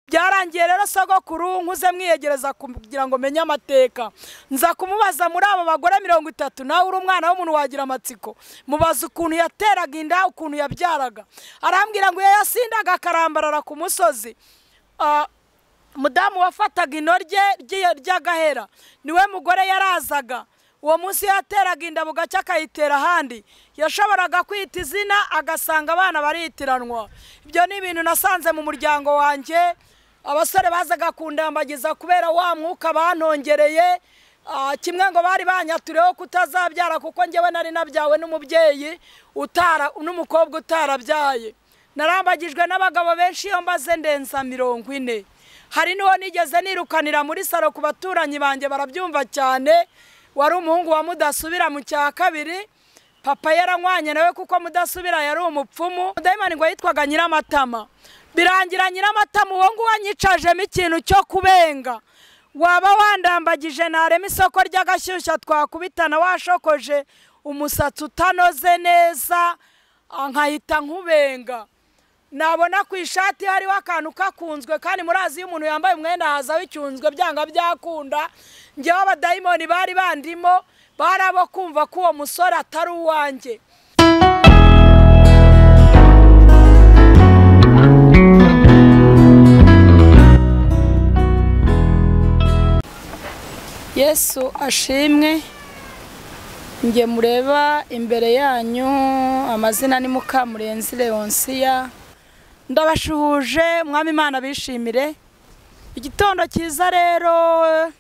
byarangiye rero sogokuru nkuze mwiyegereza kugira ngo menye amateka, nza kumubaza muri abo bagore 30, nawe uri umwana w'umuntu wagira amatsiko, mubaza ukuntu yateraga inda, ukuntu yabyaraga. Arambwira ngo yasindaga akarambarara ku musozi, mudamu wafataga inorye ry'agahera niwe mugore yarazaga. Uwo munsi yateraga inda bugacya akayitera ahandi, yashoboraga kwita izina agasanga abana baritiranwa. Ibyo ni ibintu nasanze mu muryango wanjye. Abasore bazaga kundambagiza kubera wa mwuka banongereye, kimwe ngo bari banyatureho kutazabyara kuko njyewe nari nabyawe n'umubyeyi n'umukobwa utarabyaye. Narambagijwe n'abagabo benshi iyo mbaze ndenza 40. Hari n'uwo nigeze nirukanira muri salo ku baturanyi banjye barabyumva cyane, wari umuhungu wa mudasubira mu cya kabiri. Papa yaranywanye nawe kuko mudasubira yari umupfumu. Dayimani ngo yitwaga Nyiramatama. Birangira Nyiramatama uwo ngo wanyicajemo ikintu cyo kubenga. Waba wandambagije narema isoko ry'agashyushya twakubitana washokoje umusatsi utanoze neza nkahita nkubenga. Nabona ku ishati hariho akantu kakunzwe, kandi murazi iyo umuntu yambaye umwenda hazaho icyunzwe byanga byakunda. Njyewe abadayimoni bari bandimo barabo kumva ko uwo musore atari uwanjye. Yesu ashimwe. Nge mureba imbere yanyu amazina ni Mukamurenzi Leonsia. Ndabashuhuje mwami Imana bishimire. Igitondo cyiza rero,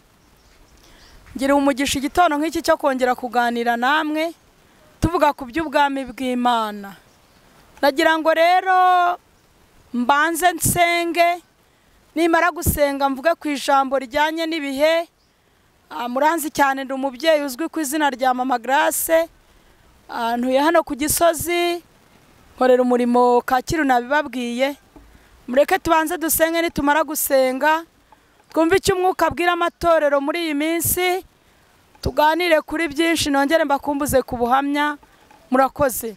ngira umugisha igitondo nk'iki cyo kongera kuganira namwe tuvuga ku by'ubwami bw'Imana. Nagira ngo rero mbanze nsenge, nimara gusenga mvuge ku ijambo rijyanye n'ibihe. Muranzi cyane ndi umubyeyi uzwi ku izina rya Mama Grace, ntuye hano ku Gisozi, nkorera umurimo Kacyiru nabibabwiye. Mureke tubanze dusenge, nitumara gusenga twumve icyo umwuka abwira amatorero muri iyi minsi, tuganire kuri byinshi, nongere mbakumbuze ku buhamya. Murakoze.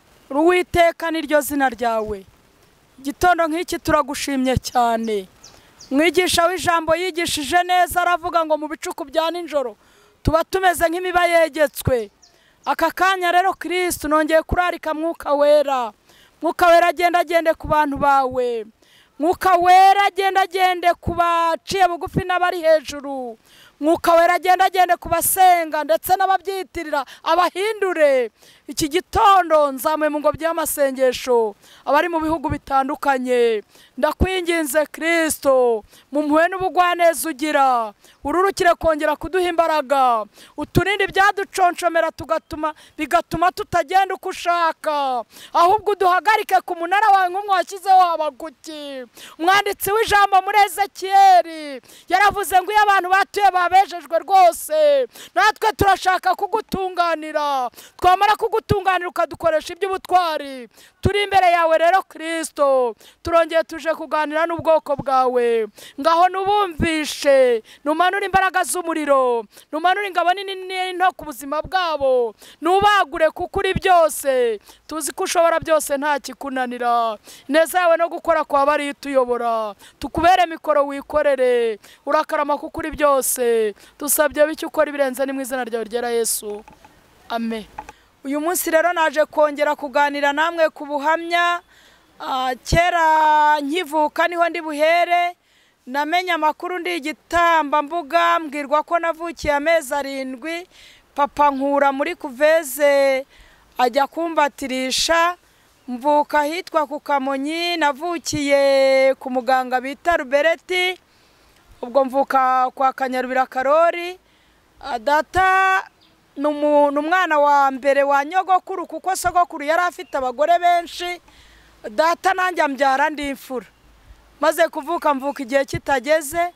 Uwiteka niryo zina ryawe. Igitondo nk'iki turagushimye cyane. Mwigisha w'ijambo yigishije neza, aravuga ngo mu bicuku bya nijoro tuba tumeze nk'imiba yegetswe. Aka kanya rero Kristo nongeye kurarika Mwuka Wera. Mwuka Wera agende ku bantu bawe. Mwuka Wera agende ku baciye bugufi n'abari hejuru. Mwuka Wera agende ku basenga ndetse n'ababyitirira abahindure. Iki gitondo nzamuye mu ngobyi y'amasengesho abari mu bihugu bitandukanye. Ndakwinginze Kristo, mumpuwe n'ubugwaneza ugira, ururukire kongera kuduha imbaraga, uturinde ibyaduconshomera bigatuma tutagenda uko ushaka, ahubwo uduhagarike ku munara wawe nk'umwe washyizeho abaguki. Umwanditsi w'ijambo muri Ezekiyeli yaravuze ngo iyo abantu batuye babejejwe rwose, natwe turashaka kugutunganira. Twamara kugutunganira ukadukoresha iby'ubutwari. Turi imbere yawe rero Kristo, turongeye tuje kuganira n'ubwoko bwawe. Ngaho nubumvishe, numanura imbaraga z'umuriro, numanura ingabo nini nto ku buzima bwabo, nubagure kuko uri byose. Tuzi ko ushobora byose nta kikunanira. Neza yawe no gukora kwa bari tuyobora. Tukubere mikoro wikorere. Urakarama kuko uri byose. Tusabye bityo ukora ibirenze ni mu izina ryawe ryera Yesu. Amen. Uyu munsi rero naje kongera kuganira namwe ku buhamya. Kera nkivuka niho ndi buhere, namenye amakuru ndi igitambambuga, mbwirwa ko navukiye amezi 7. Papa nkura muri kuveze ajya kumbatirisha. Mvuka hitwa ku Kamonyi, navukiye ku muganga bita Rubereti. Ubwo mvuka kwa Kanyarubira Karori. Data n'umwana wa mbere wa nyogokuru kuko sogokuru yari afite abagore benshi. Data nanjye ambyara ndi imfura. Maze kuvuka mvuka igihe kitageze,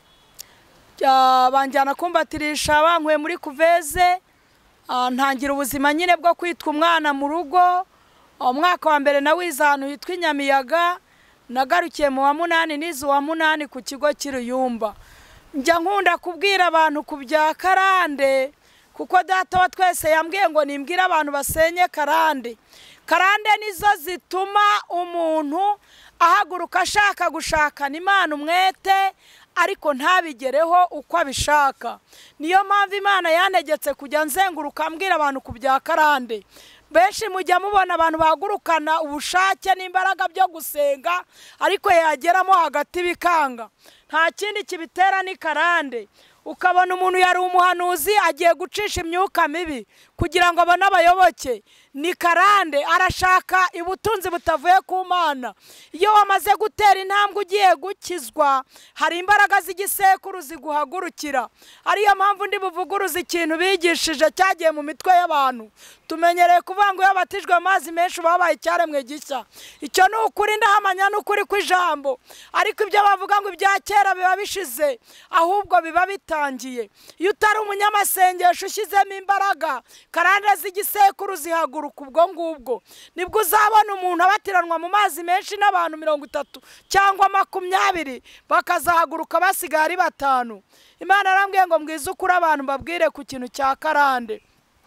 banjyana kumbatirisha bankuye muri kuveze. Ntangira ubuzima nyine bwo kwitwa umwana mu rugo. Umwaka wa mbere nawize ahantu hitwa Inyamiyaga, nagarukiye mu wa 8 nize wa 8 ku kigo cy'Iruyumba. Njya nkunda kubwira abantu ku bya karande kuko data wa twese yambwiye ngo nimbwira abantu basenye karande. Karande nizo zituma umuntu ahaguruka ashaka gushakana Imana umwete ariko ntabigereho uko abishaka. Niyo mpamvu Imana yantegetse kujya nzenguruka mbwira abantu ku bya karande. Benshi mujya mubona abantu bahagurukana ubushake n'imbaraga byo gusenga ariko yageramo hagati bikanga. Nta kindi kibitera ni karande. Ukabona umuntu yari umuhanuzi agiye gucisha imyuka mibi kugira ngo abone abayoboke. Ni karande, arashaka ubutunzi butavuye ku Mana. Iyo wamaze gutera intambwe ugiye gukizwa, hari imbaraga z'igisekuru ziguhagurukira. Ariyo mpamvu ndi buvuguruza ikintu bigishije cyagiye mu mitwe y'abantu. Tumenyereye kuvuga ngo iyo batijwe amazi menshi babaye icyaremwe gishya. Icyo ni ukuri ndahamanya n'ukuri kw'ijambo. Ariko ibyo bavuga ngo ibya kera biba bishize, ahubwo biba bitangiye. Iyo utari umunyamasengesho ushyizemo imbaraga, karande z'igisekuru zihaguruka ubwo ngubwo. Nibwo uzabona umuntu abatiranwa mu mazi menshi n'abantu 30 cyangwa 20 bakazahaguruka basigaye ari 5. Imana arambwiye ngo mbwize ukuri abantu mbabwire ku kintu cya karande.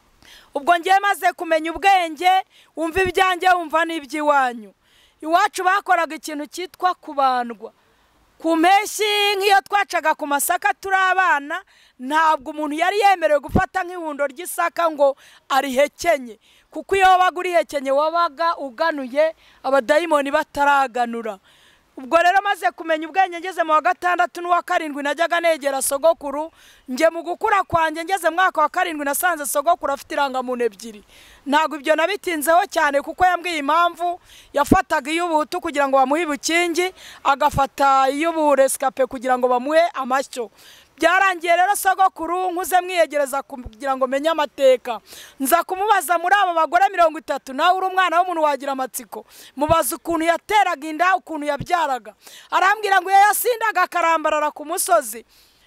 Ubwo ngiye maze kumenya ubwenge, wumva ibyanjye wumva n'iby'iwanyu. Iwacu bakoraga ikintu cyitwa kubandwa. Ku mpeshyi nk'iyo twacaga ku masaka turi abana, ntabwo umuntu yari yemerewe gufata nk'ihundo ry'isaka ngo arihekenye, kuko iyo wabaga urihekenye wabaga uganuye abadayimoni bataraganura. Ubwo rero maze kumenya ubwenge ngeze mu wa 6 n'uwa 7 najyaga negera sogokuru. Nge mu gukura kwanjye ngeze mwaka wa 7 nasanze sogokuru afite irangamuntu 2. Ntabwo ibyo nabitinzeho cyane kuko yambwiye impamvu yafataga iy'ubuhutu kugira ngo bamuhe ibukingi, agafata iy'uburescape kugira ngo bamuhe amashyo. Byarangiye rero sogokuru nkuze mwiyegereza kugira ngo menye amateka. Nza kumubaza muri abo bagore 30, nawe uri umwana w'umuntu wagira amatsiko, mubaza ukuntu yateraga inda, ukuntu yabyaraga. Arambwira ngo yasindaga akarambarara ku musozi.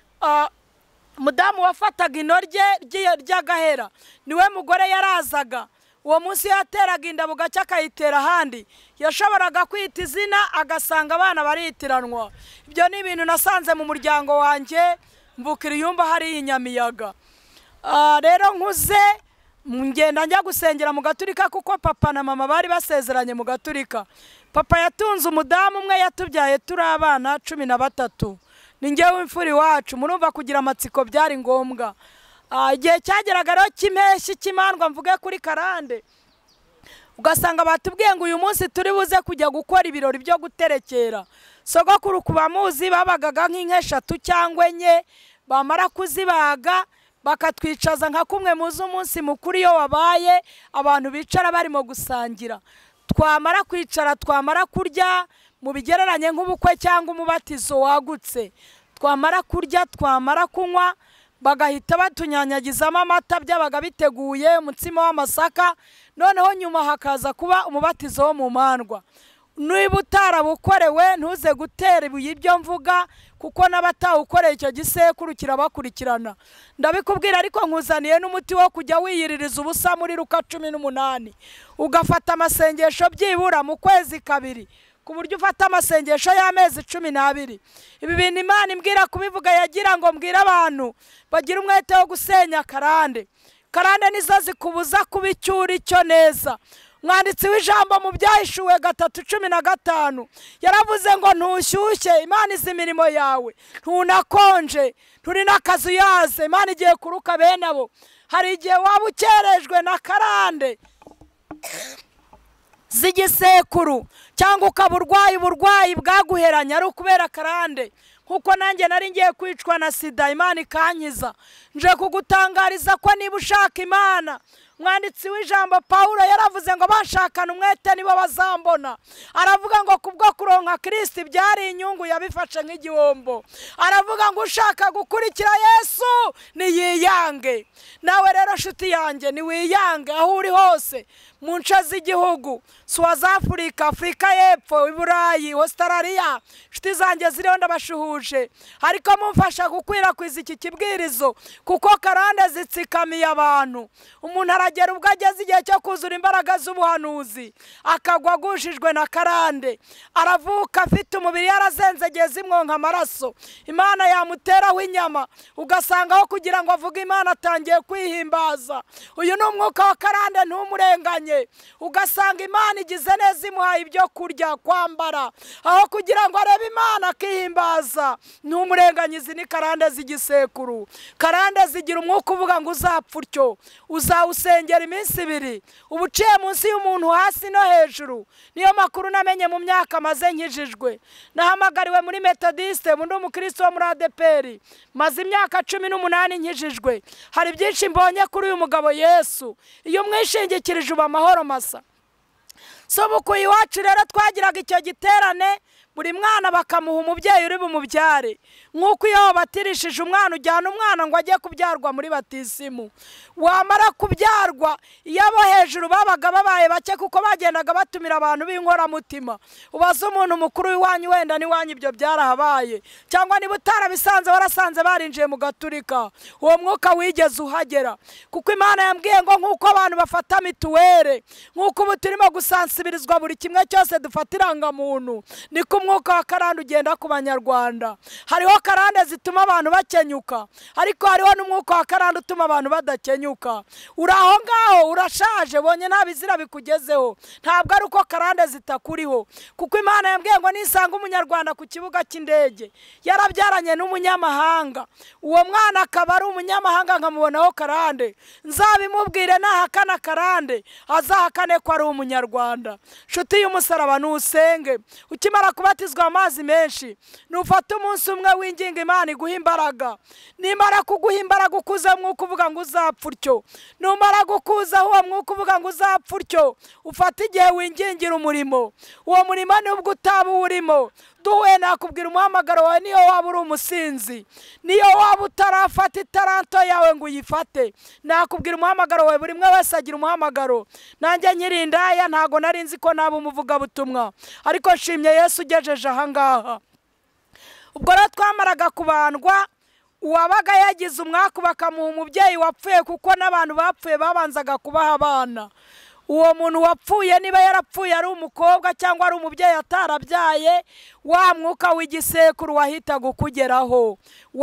Mudamu wafataga inorye ry'agahera niwe mugore yarazaga. Uwo munsi yateraga inda bugacya akayitera ahandi, yashoboraga kwita izina agasanga abana baritiranwa. Ibyo ni ibintu nasanze mu muryango wanjye mbukira iyumba hari inyamiyaga. Rero nkuze ngenda njya gusengera mu gaturika kuko papa na mama bari basezeranye mu gaturika. Papa yatunze umudamu umwe yatubyaye turi abana 13. Ni njyewe imfura iwacu, murumva kugira amatsiko byari ngombwa. Igihe cyageraga rero cy'impeshyi cy'imandwa mvuge kuri karande, ugasanga batubwiye ngo uyu munsi turi buze kujya gukora ibirori byo guterekera. Sogokuru kubamuzi babagaga nk'inka 3 cyangwa 4, bamara kuzibaga bakatwicaza nka kumwe muzi umunsi mukuru iyo wabaye abantu bicara barimo gusangira. Twamara kwicara, twamara kurya mu bigereranye nk'ubukwe cyangwa umubatizo wagutse, twamara kurya, twamara kunywa, bagahita batunyanyagizamo amata byabaga biteguye umutsima w'amasaka. Noneho nyuma hakaza kuba umubatizo wo mu mandwa. Niba utarabukorewe ntuze gutera ibuye ibyo mvuga, kuko n'abatawukoreye icyo gisekuru kirabakurikirana. Ndabikubwira ariko nkuzaniye n'umuti wo kujya wiyiririza ubusa muri Luka 18, ugafata amasengesho byibura mu kwezi 2, ku buryo ufata amasengesho y'amezi 12. Ibi bintu Imana imbwira kubivuga yagira ngo mbwira abantu bagira umwete wo gusenya karande. Karande nizo zikubuza kubicyura icyo neza. Mwanditsi w'ijambo mu Byahishuwe 3:15 yaravuze ngo ntushyushye, Imana izi imirimo yawe, ntunakonje, nturi n'akazu yaze, Imana igiye kuruka bene abo. Hari igihe waba ukerejwe na karande z'igisekuru cyangwa ukaba uburwayi bwaguheranya ari ukubera karande. Kuko nanjye nari ngiye kwicwa na sida, Imana ikankiza. Nje kugutangariza ko niba ushaka Imana, mwanditsi w'ijambo Paulo yaravuze ngo bashakana umwete nibo bazambona. Aravuga ngo kubwo kuronka Kristo byari inyungu yabifashe nk'igihombo. Aravuga ngo ushaka gukurikira Yesu niyiyange. Nawe rero shuti yanjye ni wiyange aho uri hose, mu nce z'igihugu, South Africa, Afrika y'Epfo, Iburayi, Australia. Shuti zanjye ziriho ndabashuhuje, ariko mumfasha gukwirakwiza iki kibwirizo kuko karande zitsikamiye abantu. Umuntu aragera ubwo ageze igihe cyo kuzura imbaraga z'ubuhanuzi akagwa agushijwe na karande, aravuka afite umubiri yarazenzegeze imwonka amaraso, Imana yamuteraho inyama, ugasanga aho kugira ngo avuge Imana atangiye kwihimbaza. Uyu ni umwuka wa karande, ntumurenganye. Ugasanga Imana igize neza imuhaye ibyo kurya kwambara aho kugira ngo arebe Imana akihimbaza. N'umurenganyizi ni karande z'igisekuru. Karande zigira umwuka uvuga ngo uzapfa utyo, uzawusengera iminsi 2 uba uciye munsi y'umuntu hasi no hejuru. Niyo makuru namenye mu myaka maze nkijijwe. Nahamagariwe muri Methodiste, ndi umukristo wo muri ADPR, maze imyaka 18 nkijijwe. Hari byinshi mbonye kuri uyu mugabo Yesu. Iyo mwishingikirije uba amahoro masa. Sobuku iwacu rero twagiraga icyo giterane, buri mwana bakamuha umubyeyi uri bumubyare. Nk'uko iyo wabatirishije umwana ujyana umwana ngo ajye kubyarwa muri batisimu. Wamara kubyarwa iyo abo hejuru babaga babaye bake kuko bagendaga batumira abantu b'inkoramutima. Ubaza umuntu mukuru w'iwanyu wenda n'iwanyu ibyo byarahabaye, cyangwa niba utarabisanze warasanze barinjiye mu gaturika, uwo mwuka wigeze uhagera. Kuko Imana yambwiye ngo nk'uko abantu bafata mituwere, nk'uko ubu turimo gusansibirizwa buri kimwe cyose dufata irangamuntu, niko umwuka wa karande ugenda ku Banyarwanda. Hariho karande zituma abantu bakenyuka, ariko hariho n'umwuka wa karande utuma abantu badakenyuka. Uraho ngaho urashaje, bonye nta bizira bikugezeho, ntabwo ari uko karande zitakuriho. Kuko Imana yambwiye ngo nisanga umunyarwanda ku kibuga cy'indege yarabyaranye n'umunyamahanga, uwo mwana akaba ari umunyamahanga nkamubonaho karande, nzabimubwire nahakana karande azahakane ko ari umunyarwanda. Nshuti y'umusaraba nusenge, ukimara kubatizwa amazi menshi nufata umunsi umwe winginga Imana iguha imbaraga. Nimara kuguha imbaraga ukuza mwuka uvuga ngo uzapfa utyo, numara gukuza uwo mwuka uvuga ngo uzapfa utyo, ufata igihe wingingira umurimo. Uwo murimo nubwo utaba urimo, duhuye nakubwira umuhamagaro wawe. Niyo waba uri umusinzi, niyo waba utarafata itaranto yawe ngo uyifate, nakubwira umuhamagaro wawe. Buri mwe wese agira umuhamagaro. Nanjye nkirindaya ntago nari nzi ko naba umuvuga butumwa, ariko nshimye Yesu ugejeje aha ngaha. Ubwo rero twamaraga kubandwa, uwabaga yagize umwaka bakamuha umubyeyi wapfuye, kuko n'abantu bapfuye babanzaga kubaha abana. Uwo muntu wapfuye niba yarapfuye ari umukobwa cyangwa ari umubyeyi atarabyaye, wa mwuka w'igisekuru wahitaga ukugeraho.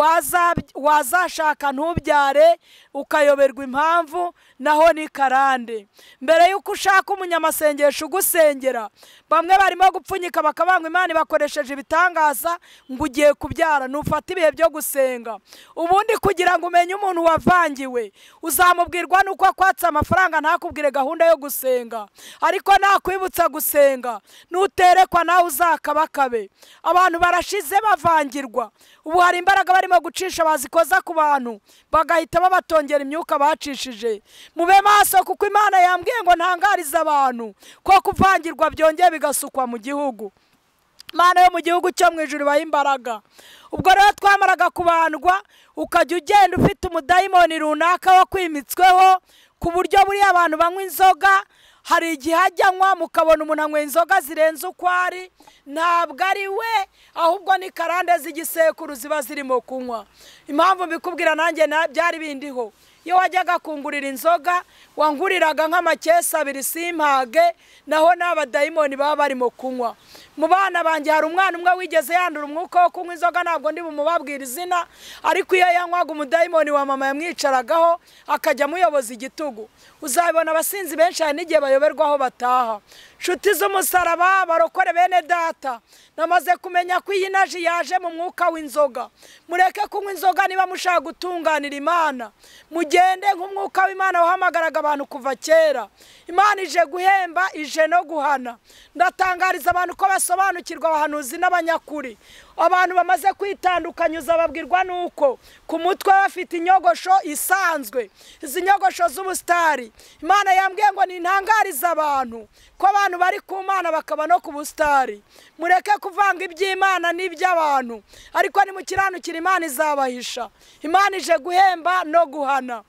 Wazashaka ntubyare ukayoberwa impamvu, naho ni karande. Mbere yuko ushaka umunyamasengesho ugusengera, bamwe barimo gupfunyika bakabanga Imana bakoresheje ibitangaza ngo ugiye kubyara. Nufata ibihe byo gusenga, ubundi kugira ngo umenye umuntu wavangiwe, uzamubwirwa nuko akwatsa amafaranga ntakubwire gahunda yo gusenga, ariko nakwibutsa gusenga nuterekwa nawe uzakabakabe. Abantu barashize bavangirwa, ubu hari imbaraga barimo gucisha bazikoza ku bantu, bagahita babatongera imyuka bacishije. Mube maso, kuko Imana yambwiye ngo ntangariza abantu ko kuvangirwa byongeye bigasukwa mu gihugu. Imana yo mu gihugu cyo mu ijuru ibaha imbaraga. Ubwo rero twamaraga kubandwa, ukajya ugenda ufite umudayimoni runaka wakwimitsweho, ku buryo buri abantu banywa inzoga. Hari igihe ajyanwa mukabona umuntu anywa inzoga zirenze uko ari, ntabwo ari we, ahubwo ni karande z'igisekuru ziba zirimo kunywa. Impamvu mbikubwira nanjye byari bindiho. Iyo wajyaga kungurira inzoga, wanguriraga nk'amakesi 2 simpage, naho n'abadayimoni baba barimo kunywa. Mu bana banjye hari umwana umwe wigeze yandura umwuka wo kunywa inzoga, ntabwo ndi bumubabwira izina, ariko iyo yanywaga umudayimoni wa mama yamwicaragaho akajya amuyoboza igitugu. Uzabibona abasinzi benshi hari n'igihe bayoberwaho bataha. Nshuti z'umusaraba, barokore bene data, namaze kumenya ko iyi naji yaje mu mwuka w'inzoga. Mureke kunywa inzoga niba mushaka gutunganira Imana, mugende nk'umwuka w'Imana wahamagaraga abantu kuva kera. Imana ije guhemba, ije no guhana. Ndatangariza abantu ko basobanukirwa abahanuzi n'abanyakuri. Abantu bamaze kwitandukanya uzababwirwa nuko ku mutwe bafite inyogosho isanzwe, izi nyogosho z'ubustari. Imana yambwiye ngo nintangariza abantu ko abantu bari ku Mana bakaba no ku bustari. Mureke kuvanga iby'Imana n'iby'abantu, ariko ni mukiranukira Imana izabahisha. Imana ije guhemba no guhana.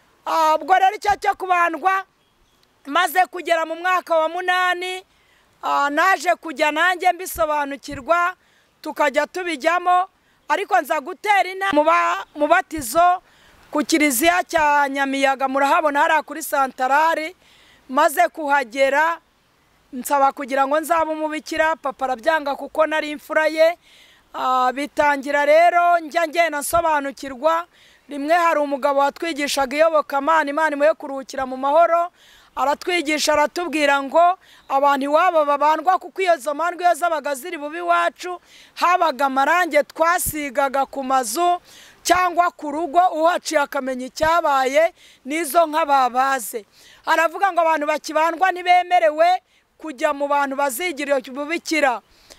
Ubwo rero icyo cyo kubandwa maze kugera mu mwaka wa 8, naje kujya nanjye mbisobanukirwa, tukajya tubijyamo. Ariko nza gutera inama mu batizo ku kiliziya cya Nyamiyaga, murahabona hari kuri santarari. Maze kuhagera nsaba kugira ngo nzabe umubikira, papa arabyanga kuko nari imfura ye. Bitangira rero njya ngenda nsobanukirwa. Rimwe hari umugabo watwigishaga iyobokamana, Imana imuhe kuruhukira mu mahoro, aratwigisha aratubwira ngo abantu iwabo babandwa kuko iyo zo mandwa iyo zabaga ziri bubi iwacu habaga amarange twasigaga ku mazu cyangwa ku rugo uhaciye akamenya icyabaye n'izo nka babaze. Aravuga ngo abantu bakibandwa ntibemerewe kujya mu bantu bazigira ububikira,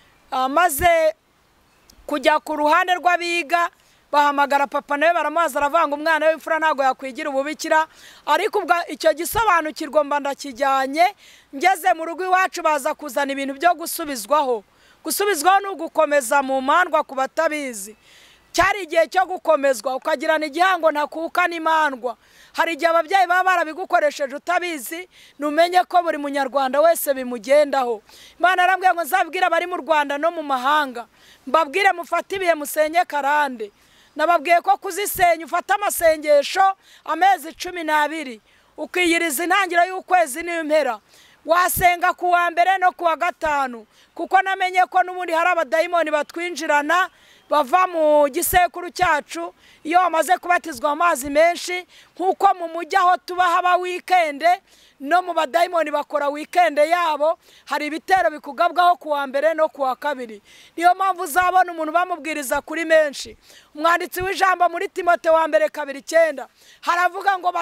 maze kujya ku ruhande rw'abiga bahamagara papa nawe baramubaza aravuga ngo umwana w'imfura ntabwo yakwigira ububikira. Ariko ubwo icyo gisobanukirwa mba ndakijyanye, ngeze mu rugo iwacu baza kuzana ibintu byo gusubizwaho. Gusubizwaho ni ugukomeza mu mandwa ku batabizi. Cyari igihe cyo gukomezwa ukagirana igihango ntakuka n'imandwa. Hari igihe ababyeyi baba barabigukoresheje utabizi, numenye ko buri munyarwanda wese bimugendaho. Imana arambwira ngo nzabwire abari mu Rwanda no mu mahanga, mbabwire mufate ibihe musenye karande. Nababwiye ko kuzisenya ufata amasengesho amezi 12 ukiyiriza intangiro y'ukwezi n'impera. Wasenga ku wa mbere no ku wa gatanu, kuko namenye ko n'ubundi hari abadayimoni batwinjirana bava mu gisekuru cyacu iyo bamaze kubatizwa amazi menshi. Nkuko mu mujyi aho tuba haba weekend, no mu badayimoni bakora weekend yabo. Hari ibitero bikugabwaho ku wa mbere no ku wa kabiri. Niyo mpamvu uzabona umuntu bamubwiriza kuri menshi. Umwanditsi w'ijambo muri Timote wa mbere 2:9 haravuga ngo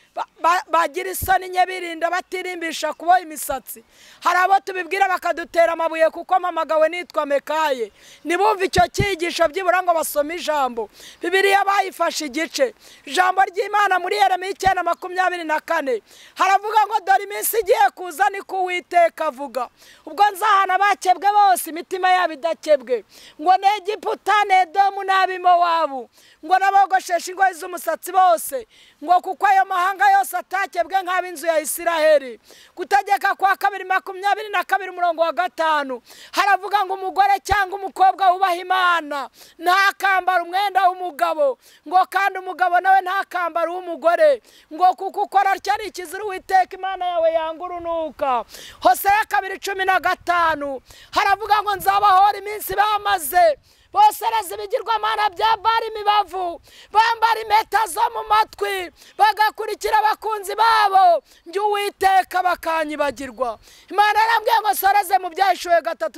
bagira isoni nke birinda batirimbisha kuboha imisatsi. Hari abo tubibwira bakadutera amabuye kuko mamagawe nitwa Mekaye. Nibumva icyo cyigisho byibura ngo basome ijambo. Bibiliya bayifashe igice. Ijambo ry'Imana muri Yeremiya 9:24 haravuga ngo dore iminsi igiye kuza ni ku Uwiteka avuga, ubwo nzahana bakebwe bose imitima yabo idakebwe, ngo n'Egiputa n'Edomu n'Abimowabu, ngo n'abogoshesha ingoyi z'umusatsi bose, ngo kuko ayo mahanga yose atakebwe nk'ab'inzu ya Isiraheli. Gutegeka kwa 2:22 haravuga ngo umugore cyangwa umukobwa wubaha Imana ntakambara umwenda w'umugabo, ngo kandi umugabo nawe ntakambara w'umugore, ngo kuko ukora cyari ikizira Uwiteka Imana yawe yanga urunuka. Hosea 2:15 haravuga ngo nzabahora iminsi bamaze bosereza ibigirwamana bya Bali imibavu, bambara impeta zo mu matwi, bagakurikira abakunzi babo, njye Uwiteka bakanyibagirwa. Imana yarambwiye ngo soreze mu Byahishuwe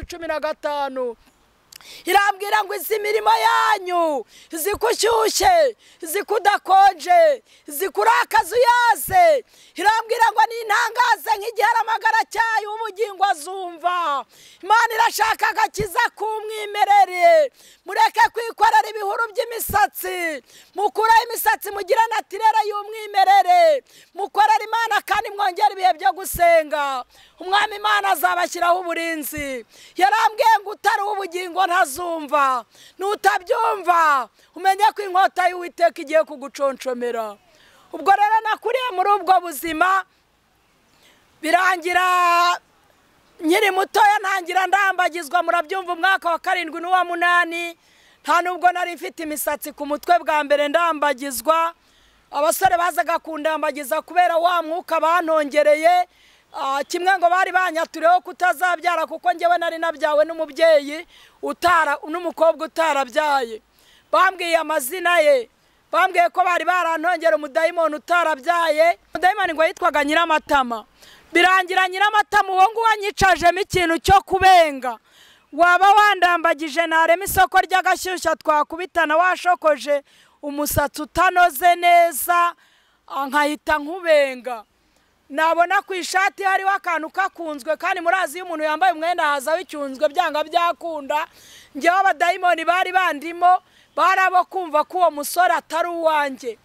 3:15 irambwira ngo izi mirimo yanyu zikushyushye, zikudakonje, zikurakaza uyaze. Irambwira ngo nintangaze nk'igihera amagara cyayo ubugingo azumva. Imana irashaka agakiza k'umwimerere. Mureke kwikorera ibihuru by'imisatsi, mukuraho imisatsi mugira natirere y'umwimerere, mukorera Imana kandi mwongera ibihe byo gusenga. Umwami Imana azabashyiraho uburinzi. Yarambwiye ngo utari ubugingo ntazumva, nutabyumva umenye ko inkota y'Uwiteka igiye kuguconshomera. Ubwo rero nakuriye muri ubwo buzima, birangira nkiri mutoya ntangira ndambagizwa. Murabyumva umwaka wa 7 n'uwa 8 nta nubwo nari mfite imisatsi ku mutwe bwa mbere ndambagizwa. Abasore bazaga kundambagiza kubera wa mwuka banongereye. Kimwe ngo bari banyatureho kutazabyara kuko njyewe nari nabyawe n'umubyeyi n'umukobwa utarabyaye. Bambwiye amazina ye, bambwiye ko bari barantongera umudayimoni utarabyaye. Umudayimoni ngo yitwaga Nyiramatama. Birangira Nyiramatama uwo nguwo anyicajemo ikintu cyo kubenga. Waba wandambagije narema isoko ry'agashyushya twakubitana washokoje umusatsi utanoze neza, nkahita nkubenga. Nabona ku ishati hariho akantu kakunzwe, kandi murazi iyo umuntu yambaye umwenda hazaho icyunzwe byanga byakunda. Njyewe abadayimoni bari bandimo barabo kumva ko uwo musore atari uwanjye.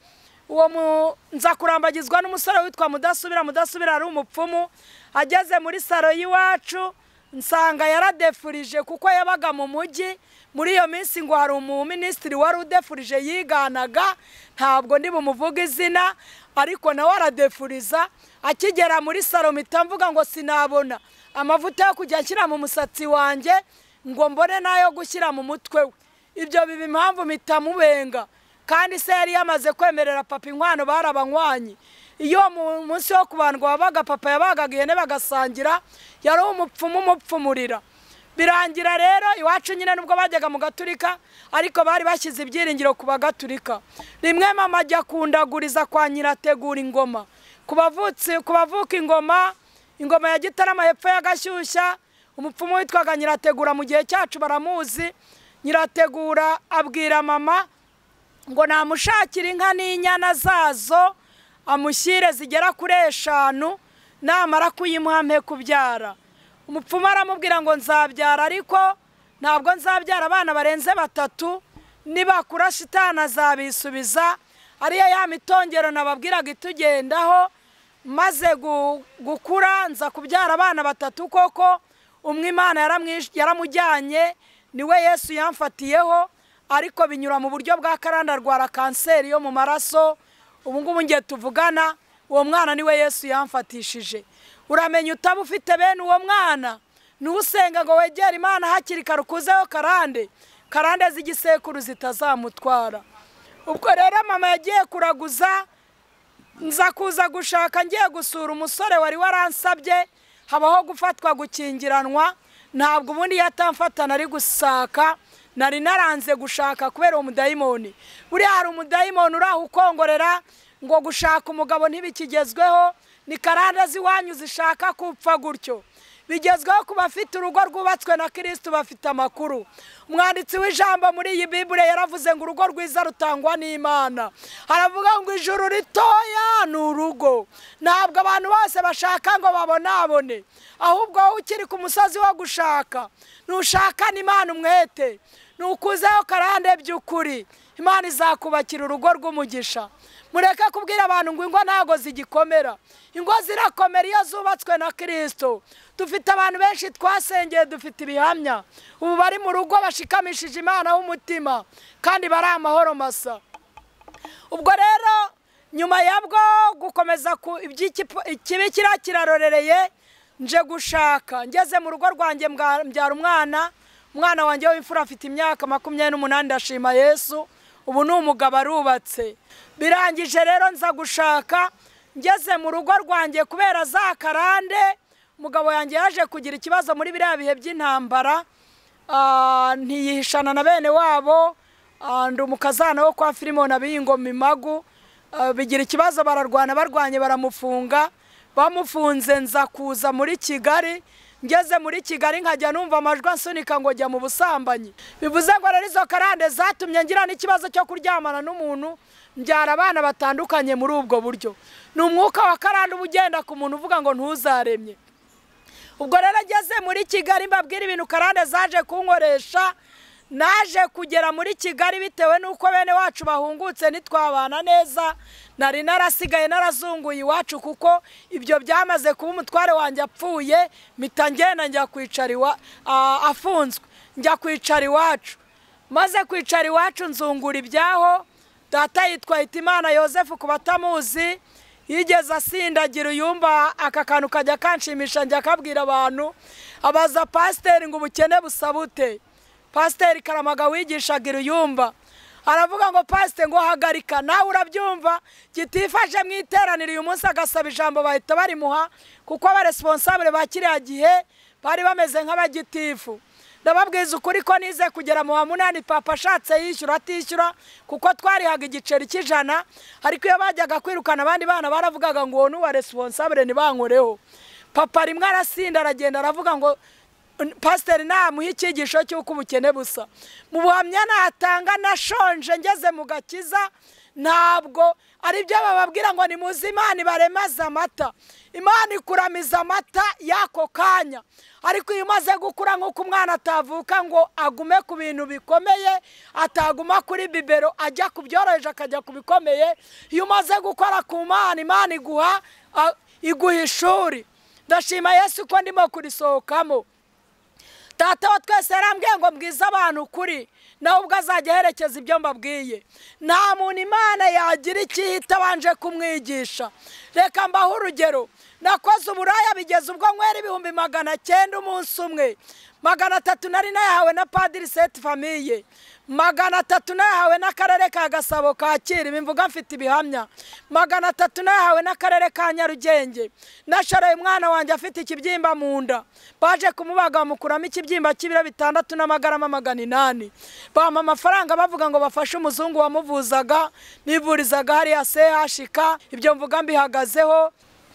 Nza kurambagizwa n'umusore witwa Mudasubira ari umupfumu. Ageze muri saro y'iwacu nsanga yaradefurije kuko yabaga mu mujyi. Muri iyo minsi ngo hari umuminisitiri wari udefurije yiganaga, ntabwo ndi bumuvuga izina, ariko nawe aradefuriza. Akigera muri saro mpita mvuga ngo sinabona amavuta yo kujya nshyira mu musatsi wanjye ngo mbone nayo gushyira mu mutwe we. Ibyo biba impamvu mpita mubenga, kandi se yari yamaze kwemerera papa inkwano barabanywanyi. Iyo mu munsi wo kubandwa wabaga papa yabagaga ihene bagasangira, yari umupfumu umupfumurira. Birangira rero iwacu nyine nubwo bajyaga mu gaturika, ariko bari bashyize ibyiringiro ku bagaturika. Rimwe mama ajya kundaguriza kwa Nyirategura ingoma. kubavuka ingoma ya Gitarama hepfo ya Gashyushya, umupfumu witwaga Nyirategura mu gihe cyacu baramuzi. Nyirategura abwira mama ngo namushakira inka n'inyana zazo amushyire zigera kuri 5 namara kuyimuha mpe kubyara. Umupfumu aramubwira ngo nzabyara ariko ntabwo nzabyara abana barenze 3, nibakura shitana azabisubiza. Ariyo ya mitongero nababwiraga itugendaho. Maze gukura nza kubyara abana 3 koko. Umwe Imana yaramujyanye niwe Yesu yamfatiyeho, ariko binyura mu buryo bwa karanda rwara kanseri yo mu maraso. Ubu ngubu ngiye tuvugana uwo mwana niwe Yesu yamfatishije. Uramenya utaba ufite bene uwo mwana nusenga ngo wegere Imana hakiri karukuzeho karande z'igisekuru zitazamutwara. Ubwo rero mama yagiye kuraguza, nza kuza gushaka ngiye gusura umusore wari waransabye, habaho gufatwa gukingiranwa. Ntabwo ubundi yatamfatana ari gusaka, nari naranze gushaka kubera umudayimoni. Buri hari umudayimoni uraho ukongorera ngo gushaka umugabo ntibikigezweho, ni karanda ziwanyu zishaka kupfa gutyo. Bigezweho kuba afite urugo rwubatswe na Kristo bafite amakuru. Umwanditsi w'ijambo muri iyi Bible yaravuze ngo urugo rwiza rutangwa n'Imana. Aravuga ngo ijuru ritoya ni urugo. Ntabwo abantu bose bashaka ngo babonabone, ahubwo ukiri ku musozi wo gushaka nushaka n'Imana umwete, nukuzeho karande by'ukuri, Imana izakubakira urugo rw'umugisha. Mureke kubwira abantu ngo ingo ntago zigikomera. Ingo zirakomera iyo zubatswe na Kristo. Dufite abantu benshi twasengeye, dufite ibihamya ubu bari mu rugo bashikamishije Imana w'umutima kandi bari amahoro masa. Ubwo rero nyuma yabwo gukomeza ikibi kirarorereye, nje gushaka. Ngeze mu rugo rwanjye mbyara umwana wanjye w'imfura afite imyaka 28. Ndashima Yesu, ubu ni umugabo arubatse. Birangije rero nza gushaka. Ngeze mu rugo rwanjye kubera za karande, umugabo yanjye yaje kugira ikibazo muri biriya bihe by'intambara, ntiyihishana na bene wabo. Ndi umukazana wo kwa Filimona b'ingoma Imagu, bigira ikibazo barwanye baramufunga. Bamufunze nza kuza muri Kigali. Ngeze muri Kigali nkajya numva amajwi ansunika ngo jya mu busambanyi. Bivuze ngo rero izo karande zatumye ngira n'ikibazo cyo kuryamana n'umuntu, mbyara abana batandukanye muri ubwo buryo. Ni umwuka wa karande ubugenda ku muntu uvuga ngo ntuzaremye. Ubwo rero ngeze muri Kigali mbabwira ibintu karande zaje kunkoresha. Naje kugera muri Kigali bitewe nuko bene wacu bahungutse nitwabana neza. Nari narasigaye narazunguye iwacu kuko ibyo byamaze kuba umutware wanjye apfuye, mitangena njya kwicara afunzwe, njya kwicara iwacu. Maze kwicara iwacu nzungura ibyaho. Data yitwa Hitimana Yosefu kubatamuzi, yigeze asindagira uyumva aka kantu kajya kanshimisha njya kabwira abantu. Abaza pasiteri ngo ubukene busabute. Pasiteri Karamaga wigishaga uyumva aravuga ngo pasiteri ngo hagarika, nawe urabyumva. Gitifashe mu iteraniro uyu munsi agasaba ijambo bahita barimuha kuko aba responsable ba kiriya gihe bari bameze nk'abagitifu. Ndababwiza ukuri ko nize kugera mu wa 8 papa ashatse yishyura atishyura kuko twarihaga igiceri cy'ijana, ariko iyo bajyaga kwirukana abandi bana baravugaga ngo uwo wa responsable nibankoreho. Papa rimwe arasinda aragenda aravuga ngo pasiteri namuha icyigisho cy'uko ubukene busa. Mu buhamya natanga nashonje ngeze mu gakiza, ntabwo ari byo bababwira ngo ni muzi Imana ibaremaza amata. Imana ikuramiza amata yako kanya, ariko iyo umaze gukura nk'uko umwana atavuka ngo agume ku bintu bikomeye, ataguma kuri bibero ajya kubyoroheje akajya ku bikomeye. Iyo umaze gukora ku Mana, Imana iguha ishuri. Ndashima Yesu ko ndimo kurisohokamo. Data wa twese yarambwiye ngo mbwize abantu ukuri, nawe ubwo azajya aherekeza ibyo mbabwiye. Nta muntu Imana yagira ikihita abanje kumwigisha. Reka mbaho urugero. Nakoze uburaya bigeze ubwo nkwera 900 umunsi umwe. 300 nari nayahawe na Padiri Sainte Famille. 300 nahawe n'akarere ka Gasabo Kacyiru imvuga mfite ibihamya 300 nahawe n'akarere ka Nyarugenge nasharaye umwana wanjye afite ikibyimba mu nda baje kumubaga mukuramo ikibyimba cy'ibiro 6 n'amagarama 800 bampa amafaranga bavuga ngo bafashe umuzungu wamuvuzaga nivurizaga hari ya CHK ibyo mvuga mbihagazeho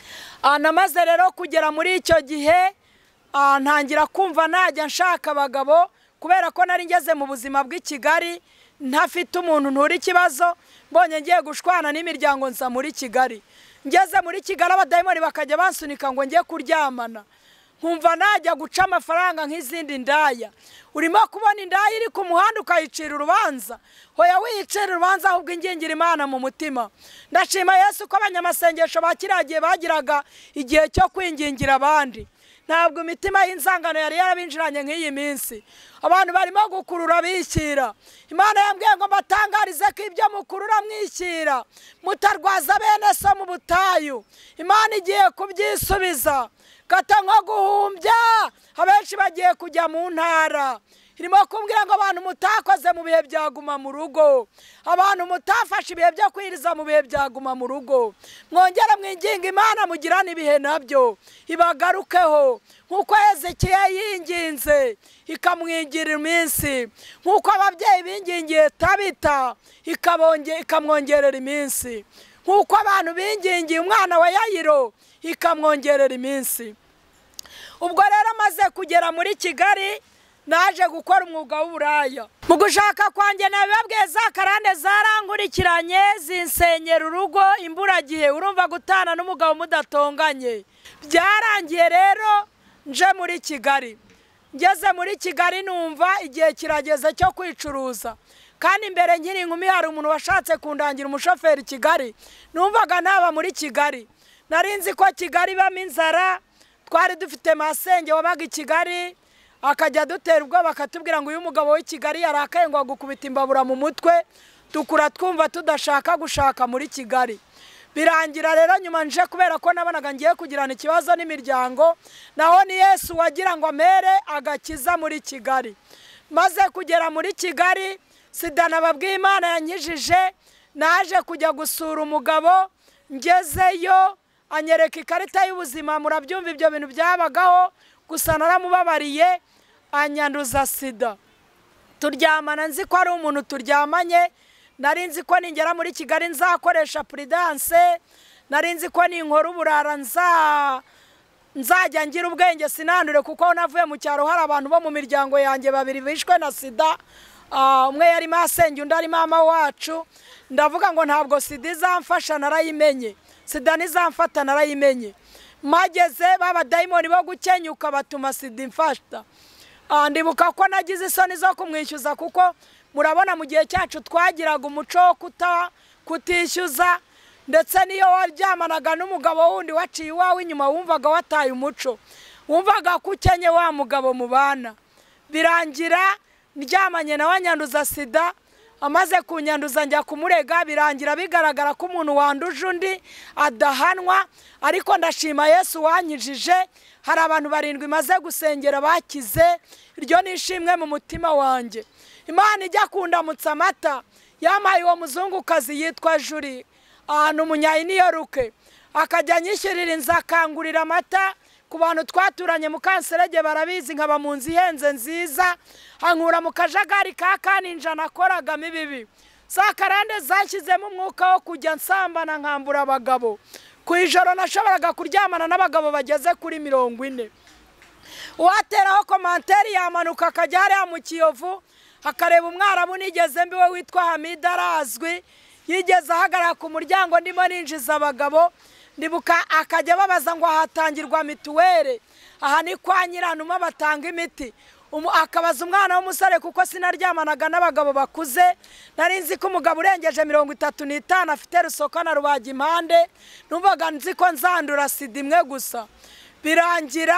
namaze rero kugera muri icyo gihe ntangira kumva najya nshaka abagabo kubera ko nari ngeze mu buzima bw'i Kigali ntafite umuntu nturi kibazo mbonye ngiye gushwana n'imiryango nza muri Kigali ngeze muri Kigali abadayimoni bakajya bansunika ngo ngiye kuryamana nkumva najya guca amafaranga nk'izindi ndaya urimo kubona indaya iri ku muhanda ukayicira urubanza hoya wiyicira urubanza ahubwo ingingira Imana mu mutima ndashima Yesu ko abanyamasengesho bakiragiye bagiraga igihe cyo kwingingira abandi ntabwo imitima y'inzangano yari yarabinjiranye nk'iyi minsi abantu barimo gukurura bishyira Imana yambwiye ngo batangarize ko ibyo mukurura mwishyira mutarwaza bene so mu butayu Imana igiye kubyisubiza gata nko guhumbya abenshi bagiye kujya mu ntara irimo kumbwira ngo abantu mutakoze mu bihe byaguma mu rugo abantu mutafashe ibihe byo kwiriza mu bihe byaguma mu rugo mwongere mwinginga Imana mugirana ibihe nabyo ibagarukeho nkuko Hezekiya yinginze ikamwingira iminsi nkuko ababyeyi bingingiye Tabita ikamwongerera iminsi nkuko abantu bingingiye umwana wa Yayiro ikamwongerera iminsi ubwo rero amaze kugera muri Kigali naje gukora umwuga w'uburaya mu gushaka kwanjye nabibabwiye za karande zarankurikiranye zinsenyera urugo imburagihe urumva gutana n'umugabo mudatonganye byarangiye rero nje muri Kigali ngeze muri Kigali numva igihe kirageze cyo kwicuruza kandi imbere nkiri inkumi hari umuntu washatse kundangira umushoferi Kigali numvaga ntaba muri Kigali narinzi ko Kigali bamo inzara twari dufite masenge wabaga i Kigali akajya dutera ubwo bakatubwira ngo uyu mugabo w'i Kigali yarakaye ngo agukubita imbabura mu mutwe tukura twumva tudashaka gushaka muri Kigali birangira rero nyuma nje kubera ko nabonaga ngiye kugirana ikibazo n'imiryango naho ni Yesu wagira ngo amere agakiza muri Kigali maze kugera muri Kigali sida nababwiye Imana yankijije naje kujya gusura umugabo ngezeyo anyereka ikarita y'ubuzima murabyumva ibyo bintu byabagaho gusa naramubabariye anyanduza sida turyamana nzi ko ari umuntu turyamanye nari nzi ko ningera muri Kigali nzakoresha prudence nari nzi ko ninkora uburara nzajya ngira ubwenge sinandure kuko navuye mu cyaro hari abantu bo mu miryango yanjye babiri bishwe na sida umwe yari masenge undi ari mama wacu ndavuga ngo ntabwo sida izamfasha narayimenye sida nizamfata narayimenye mageze baba dayimoni bo gukenyuka batuma sida imfashta ndibuka ko nagize isoni zo kumwishyuza kuko murabona mu gihe cyacu twagiraga umuco wo kutishyuza ndetse niyo waryamanaga n'umugabo wundi waciye iwawe inyuma wumvaga wataye umuco wumvaga ko ukenye wa mugabo mubana birangira ndyamanye na wanyanduza sida amaze kunyanduza njya kumurega birangira bigaragara ko umuntu wanduje undi adahanwa ariko ndashima Yesu wanyijije hari abantu 7 maze gusengera bakize iryo nishimwe mu mutima wanjye Imana ijya kundamutsa amata yamaye uwo muzungukazi yitwa Juri n'umunyayiniyoruke akajya nyishyurira inzakangurira amata ku bantu twaturanye mu Kanserege barabizi nkaba mu nzu ihenze nziza ankura mu kajagari ka kaninja nakoragamo ibibi za karande zashyizemo umwuka wo kujya nsambana nkambura abagabo ku ijoro nashoboraga kuryamana n'abagabo bageze kuri 40 uwateraho komanteri yamanuka akajya hariya mu Kiyovu akareba umwarabu nigeze mbiwe witwa Hamida arazwi yigeze ahagarara ku muryango ndimo ninjiza abagabo ndibuka akajya babaza ngo ahatangirwa mituwere aha ni kwa Nyiranuma batanga imiti akabaza umwana w'umusore kuko sinaryamanaga n'abagabo bakuze nari nzi ko umugabo urengeje 35 afite rusoka na rubaga impande numvaga nzi ko nzandura sida imwe gusa birangira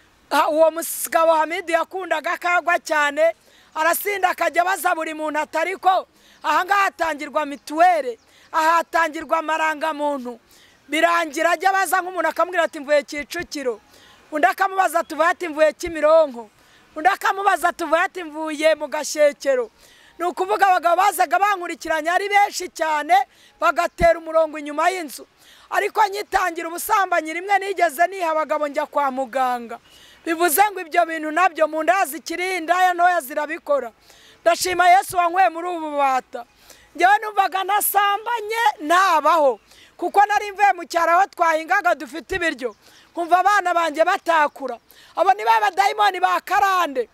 uwo musgabo Hamidi yakundaga kagwa cyane arasinda akajya baza buri muntu atariko aha ngaha hatangirwa mituwere aha hatangirwa amarangamuntu birangira ajya baza nk'umuntu akamubwira ati mvuye Kicukiro undi akamubaza tuvuye ati mvuye Kimironko undi akamubaza tuvuye ati mvuye mu Gashyekero ni ukuvuga abagabo bazaga bankurikiranye ari benshi cyane bagatera umurongo inyuma y'inzu, ariko nyitangira ubusambanyi rimwe nigeze niha abagabo njya kwa muganga. Bivuze ngo ibyo bintu nabyo mu nda zikiri indaya ntoya zirabikora. Ndashima Yesu wanyweye muri ubu bubata. Njyewe numvaga nasambanye ntabaho, kuko nari mvuye mu cyaro aho twahingaga dufite ibiryo, kumva abana banjye batakura. Abo ni ba badayimoni ba karande.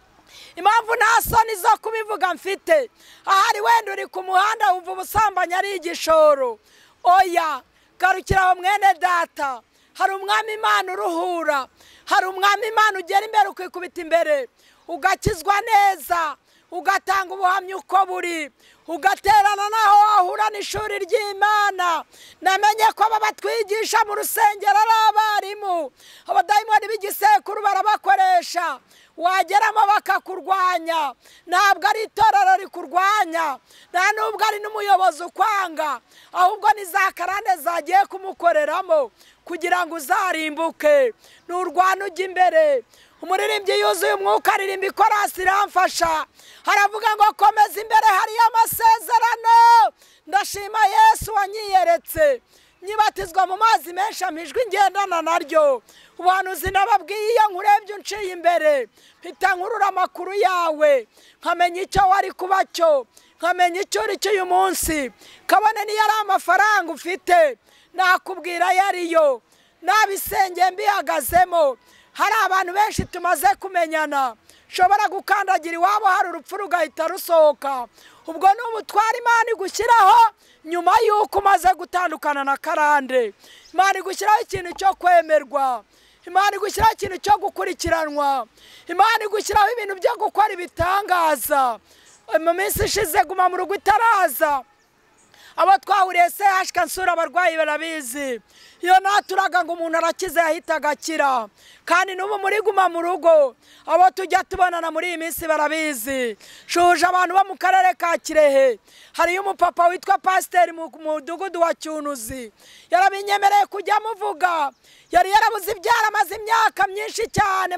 Impamvu nta soni zo kubivuga mfite, ahari wenda uri ku muhanda wumva ubusambanyi ari igishoro. Oya, garukira aho mwene data, hari umwami Imana uruhura, hari umwami Imana ugera imbere ukikubita imbere ugakizwa neza, ugatanga ubuhamya uko buri, ugaterana naho wahura n'ishuri ry'Imana. Namenye ko aba batwigisha mu rusengero ari abarimu, abadayimoni b'igisekuru barabakoresha, wageramo bakakurwanya. Ntabwo ari itorero rikurwanya, nta nubwo ari n'umuyobozi ukwanga, ahubwo ni za karande zagiye kumukoreramo kugira ngo uzarimbuke. Nurwana ujya imbere. Umuririmbyi yuzuye umwuka aririmba ikorasi iramfasha, haravuga ngo komeza imbere hariyo amasezerano. Ndashima Yesu wanyiyeretse, nyibatizwa mu mazi menshi amijwi ngendana naryo. Ubuhanuzi nababwiye iyo nkurebye unciye imbere, mpita nkurura amakuru yawe, nkamenya icyo wari kuba cyo, nkamenya icyo uri cyo uyu munsi. Kabone niyo ari amafaranga ufite nakubwira yariyo, nabisengeye mbihagazemo. Hari abantu benshi tumaze kumenyana, shobora gukandagira iwabo hari urupfu rugahita rusohoka. Ubwo ni ubutwara Imana igushyiraho nyuma y'uko umaze gutandukana na karande. Imana igushyiraho ikintu cyo kwemerwa, Imana igushyiraho ikintu cyo gukurikiranwa, Imana igushyiraho ibintu byo gukora ibitangaza. Mu minsi ishize Guma mu Rugo itaraza, abo twahuriye CHK nsura abarwayi barabizi, iyo naturaga ngo umuntu arakize yahitaga akira. Kandi n'ubu muri Guma mu Rugo abo tujya tubonana muri iyi minsi barabizi. Shuje abantu bo mu karere ka Kirehe, hariyo umupapa witwa Pasiteri mu mudugudu wa Cyunuzi, yarabinyemereye kujya muvuga. Yari yarabuze ibyara amaze imyaka myinshi cyane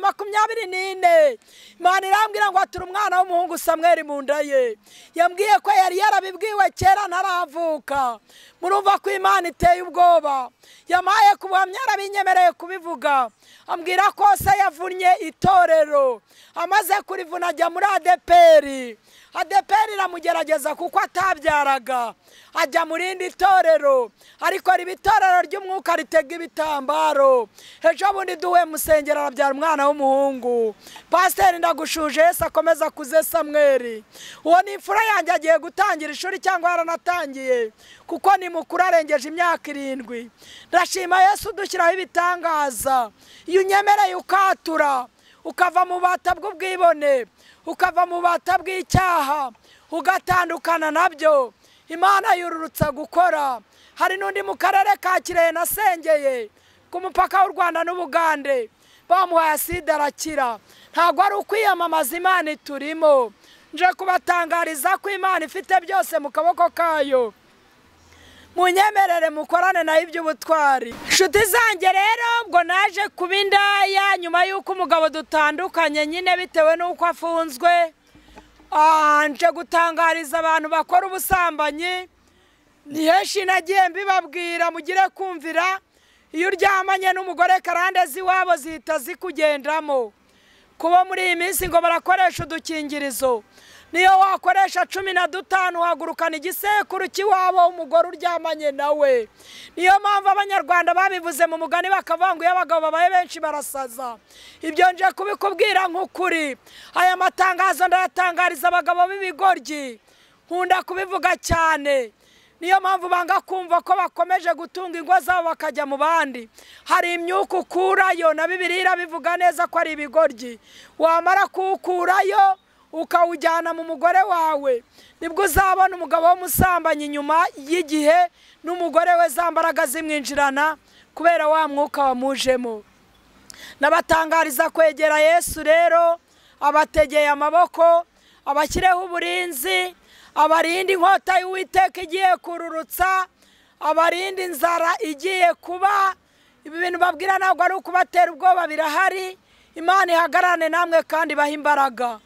24. Imana irambwira ngo atura umwana w'umuhungu Samweli mu nda ye. Yambwiye ko yari yarabibwiwe kera ntaravuka. Murumva ko Imana iteye ubwoba. Yamaye kubuhamya yarabinyemereye kubivuga. Ambwira ko se yavunnye itorero, amaze kurivuna ajya muri ADPR. ADPR iramugerageza kuko atabyaraga, ajya mu rindi torero, ariko riba itorero ry'umwuka ritega ibitambaro. Ejo bundi duwe musengera arabyara umwana w'umuhungu. Pasiteri ndagushuje Yesu akomeza kuze Samweli. Uwo ni imfura yanjye agiye gutangira ishuri cyangwa yaranatangiye, kuko ni mukuru arengeje imyaka 7. Ndashima Yesu dushyiraho ibitangaza. Iyo unyemereye ukatura, ukava mu bata bw'ubwibone, ukava mu bata bw'icyaha, ugatandukana nabyo, Imana yururutsa gukora. Hari n'undi mu karere ka Kirehe nasengeye ku mupaka w'u Rwanda n'Ubugande, bamuhaye aside arakira. Ntabwo ari ukwiyamamaza Imana iturimo, nje kubatangariza ko Imana ifite byose mu kaboko kayo. Munyemerere mukorane nayo iby'ubutwari. Inshuti zanjye rero ubwo naje kuba indaya nyuma y'uko umugabo dutandukanye nyine bitewe n'uko afunzwe. Nje gutangariza abantu bakora ubusambanyi. Ni henshi nagiye mbibabwira mugire kumvira, iyo uryamanye n'umugore karande ziwabo zihita zikugendamo. Kuba muri iyi minsi ngo barakoresha udukingirizo, niyo wakoresha 15 uhagurukana igisekuru cy'iwabo umugore uryamanye nawe. Niyo mpamvu abanyarwanda babivuze mu mugani bakavuga ngo iyo abagabo babaye benshi barasaza. Ibyo nje kubikubwira nk'ukuri. Aya matangazo ndayatangariza abagabo b'ibigoryi, nkunda kubivuga cyane. Niyo mpamvu banga kumva ko bakomeje gutunga ingo zabo bakajya mu bandi. Hari imyuka ukurayo, na Bibiliya bivuga neza ko ari ibigoryi. Wamara kuwukurayo ukawujyana mu mugore wawe, nibwo uzabona umugabo w'umusambanyi nyuma y'igihe n'umugore we zambaraga zimwinjirana kubera wa mwuka wamujemo. Nabatangariza kwegera Yesu rero, abategeye amaboko, abashyireho uburinzi, abarinda inkota y'Uwiteka igiye kururutsa, abarinda inzara igiye kuba. Ibi bintu babwira ntabwo ari ukubatera ubwoba, birahari. Imana ihagarane namwe kandi baha imbaraga.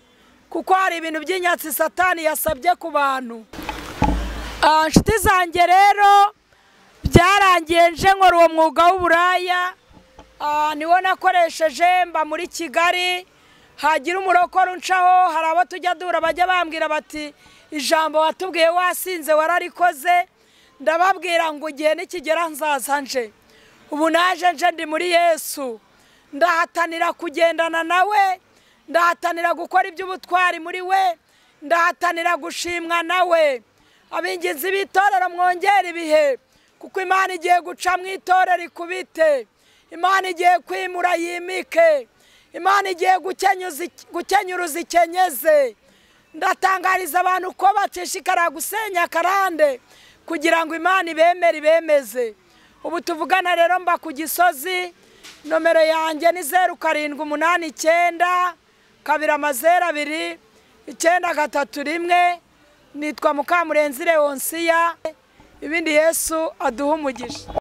kuko hari ibintu by'inyatsi satani yasabye ku bantu. Inshuti zanjye rero byarangiye nje nkora uwo mwuga w'uburaya, niwo nakoresheje mba muri Kigali. Hagira umurokoro uncaho, hari abo tujya dura bajya bambwira bati ijambo watubwiye wasinze wararikoze. Ndababwira ngo igihe nikigera nzaza nje. Ubu naje nje ndi muri Yesu, ndahatanira kugendana nawe, ndahatanira gukora iby'ubutwari muri we, ndahatanira gushimwa nawe. Abingizi b'itorero mwongera ibihe, kuko Imana igiye guca mu itorero ikubite, Imana igiye kwimura yimike, Imana igiye gukenyuruza ikenyeze. Ndatangariza abantu ko bacishikara gusenya karande kugira ngo Imana ibemeze. Ubu tuvugana rero mba ku Gisozi, nomero yanjye ni 0789 202 931. Nitwa Mukamurenzi Leonsia. Ibindi Yesu aduha umugisha.